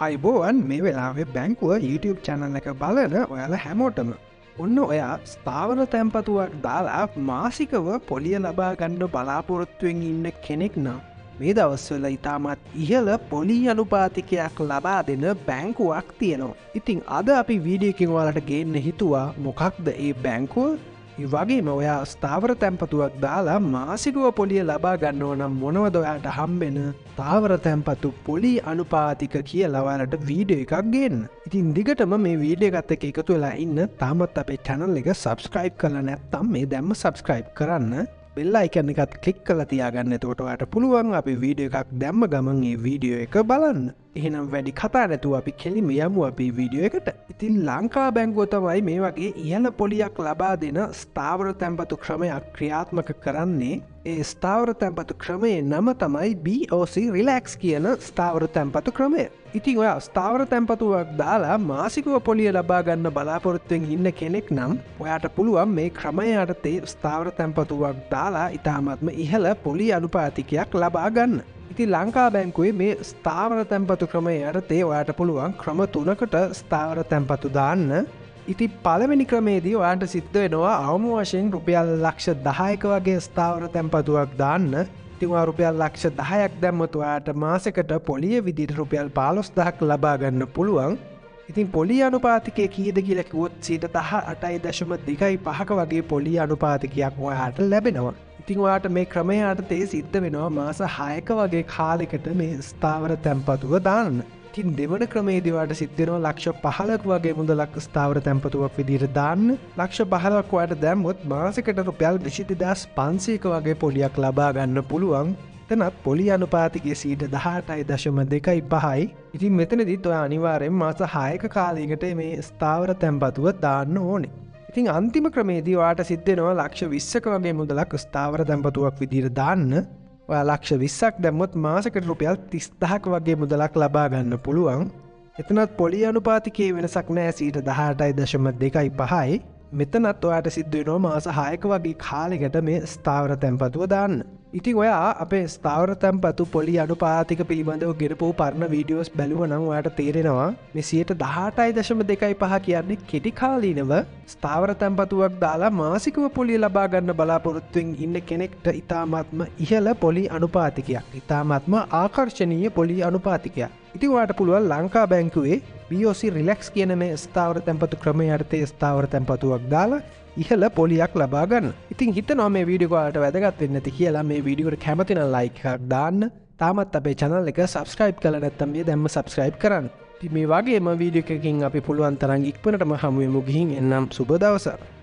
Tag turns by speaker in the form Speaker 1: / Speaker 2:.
Speaker 1: අයිබෝවන් මේ වෙලාවේ බැංකුව YouTube චැනල් එක බලන ඔයාල හැමෝටම ඔන්න ඔයා ස්ථාවර තැන්පතුවක් දාලා මාසිකව පොලිය ලබා ගන්න බලාපොරොත්තුවෙන් ඉන්න කෙනෙක් නම් මේ දවස්වල ඉතාමත් ඉහළ පොලි අනුපාතිකයක් ලබා දෙන බැංකුවක් තියෙනවා. ඉතින් අද අපි වීඩියෝ එකකින් ඔයාලට ගේන්න හිතුවා මොකක්ද ඒ බැංකුව? ඒ වගේම ඔයා ස්ථාවර තැන්පතුවක් දාලා මාසිකව පොලිය ලබා ගන්නවා නම් මොනවද ඔයාලට හම්බෙන ස්ථාවර තැන්පතු පොලි අනුපාතික කියලා ඔයාලට වීඩියෝ එකක් ගේන්න. ඉතින් දිගටම මේ වීඩියෝ එකත් එක්ක එකතු වෙලා ඉන්න. තාමත් අපේ channel එක subscribe කරලා නැත්නම් මේ දැම්ම subscribe කරන්න. bell icon එකත් click කරලා තියාගන්න. එතකොට ඔයාලට පුළුවන් අපි වීඩියෝ එකක් දැම්ම ගමන් මේ වීඩියෝ එක බලන්න. එහෙනම් වැඩි කතා නැතුව අපි කෙලින්ම යමු අපි වීඩියෝ එකට. ඉතින් ලංකා බැංකුව තමයි මේ වගේ ඉහළ පොලියක් ලබා දෙන ස්ථාවර තැන්පතු ක්‍රමයක් ක්‍රියාත්මක කරන්නේ. ඒ ස්ථාවර තැන්පතු ක්‍රමයේ නම තමයි EP006 කියන ස්ථාවර තැන්පතු ක්‍රමය. ඉතින් ඔයා ස්ථාවර තැන්පතුවක් දාලා මාසිකව පොලිය ලබා ගන්න බලාපොරොත්තුවෙන් ඉන්න කෙනෙක් නම් ඔයාට පුළුවන් මේ ක්‍රමය යටතේ ස්ථාවර තැන්පතුවක් දාලා ඉතාමත්ම ඉහළ පොලි අනුපාතිකයක් ලබා ගන්න. ඉතින් ලංකා බැංකුවේ මේ ස්ථාවර තැන්පතු ක්‍රමය යටතේ ඔයාට පුළුවන් ක්‍රම 3කට ස්ථාවර තැන්පතු දාන්න. ඉතින් පළවෙනි ක්‍රමේදී ඔයාට සිද්ධ වෙනවා අවම වශයෙන් රුපියල් ලක්ෂ 10ක වගේ ස්ථාවර තැන්පතුවක් දාන්න. ඉතින් ඔයා රුපියල් ලක්ෂ 10ක් දැම්මොත් ඔයාට මාසෙකට පොලිය විදිහට රුපියල් 15000ක් ලබා ගන්න පුළුවන්. ඉතින් පොලි අනුපාතිකය කීයද කියලා කිව්වොත් 18.25ක වගේ පොලි අනුපාතිකයක් ඔයාට ලැබෙනවා. ඉතින් ඔයාට මේ ක්‍රමය යටතේ සිද්ධ වෙනවා මාස 6ක වගේ කාලයකට මේ ස්ථාවර තැන්පතුව දාන්න. ඉතින් දෙවන ක්‍රමේදී ඔයාට සිද්ධ වෙනවා ලක්ෂ 15ක වගේ මුදලක් ස්ථාවර තැන්පතුවක් විදිහට දාන්න. ලක්ෂ 15ක් ඔයාට දැම්මොත් මාසෙකට රුපියල් 22500ක වගේ පොලියක් ලබා ගන්න පුළුවන්. එතනත් පොලි අනුපාතිකයේ 18.25යි. ඉතින් මෙතනදිත් ඔයා අනිවාර්යෙන් මාස 6ක කාලයකට මේ ස්ථාවර තැන්පතුව දාන්න ඕනේ. ඉතින් අන්තිම ක්‍රමේදී ඔයාට සිද්ධ වෙනවා ලක්ෂ 20ක වගේ මුදලක් ස්ථාවර තැන්පතුවක් විදිහට දාන්න. ඔයා ලක්ෂ 20ක් දැම්මොත් මාසෙකට රුපියල් 30000ක වගේ මුදලක් ලබා ගන්න පුළුවන්. එතනත් පොලි අනුපාතිකයේ වෙනසක් නැහැ 18.25යි. මෙතනත් ඔයාට සිද්ධ වෙනවා මාස 6ක වගේ කාලයකට මේ ස්ථාවර තැන්පතුව දාන්න. ඉතින් ඔයා අපේ ස්ථාවර තැන්පතු පොලි අනුපාතික පිළිබඳව ගෙනපු පරණ වීඩියෝස් බැලුවා නම් ඔයාට තේරෙනවා මේ 18.25 කියන්නේ කෙටි කාලීනව ස්ථාවර තැන්පතුවක් දාලා මාසිකව පොලිය ලබා ගන්න බලාපොරොත්තුවෙන් ඉන්න කෙනෙක්ට ඉතාමත්ම ඉහළ පොලි අනුපාතිකයක්. ඉතාමත්ම ආකර්ශනීය පොලි අනුපාතිකයක්. ඉතින් ඔයාට පුළුවන් ලංකා බැංකුවේ EP006 කියන මේ ස්ථාවර තැන්පතු ක්‍රමය යටතේ ස්ථාවර තැන්පතුවක් දාලා ඉහළ පොලියක් ලබා ගන්න. ඉතින් හිතනවා මේ වීඩියෝ ඔයාලට වැදගත් වෙන්නේ නැති කියලා. මේ වීඩියෝ එකට කැමති නම් ලයික් එකක් දාන්න. තාමත් අපේ channel එක subscribe කරලා නැත්නම් මේ දැම්ම subscribe කරන්න. ඉතින් මේ වගේම වීඩියෝ එකකින් අපි පුළුවන් තරම් ඉක්මනටම හමු වෙමු. ගිහින් එන්නම් සුබ දවසක්.